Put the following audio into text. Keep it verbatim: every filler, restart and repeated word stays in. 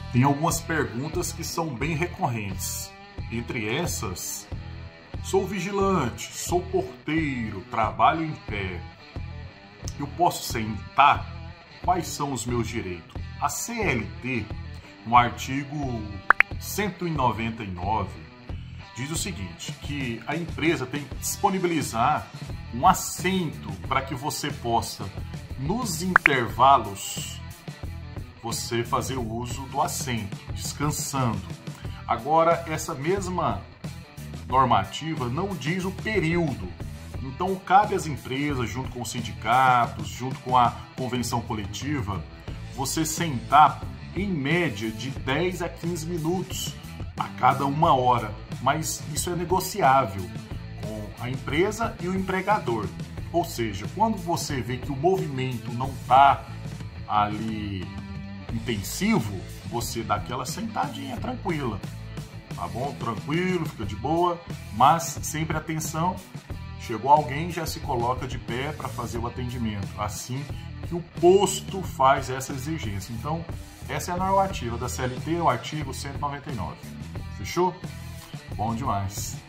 Tem algumas perguntas que são bem recorrentes. Entre essas, sou vigilante, sou porteiro, trabalho em pé. Eu posso sentar? Quais são os meus direitos? A C L T, no artigo cento e noventa e nove, diz o seguinte, que a empresa tem que disponibilizar um assento para que você possa, nos intervalos, você fazer o uso do assento, descansando. Agora, essa mesma normativa não diz o período. Então, cabe às empresas, junto com os sindicatos, junto com a convenção coletiva, você sentar em média de dez a quinze minutos a cada uma hora. Mas isso é negociável com a empresa e o empregador. Ou seja, quando você vê que o movimento não está ali intensivo, você dá aquela sentadinha tranquila, tá bom? Tranquilo, fica de boa, mas sempre atenção, chegou alguém, já se coloca de pé para fazer o atendimento, assim que o posto faz essa exigência. Então, essa é a normativa da C L T, o artigo cento e noventa e nove. Fechou? Bom demais.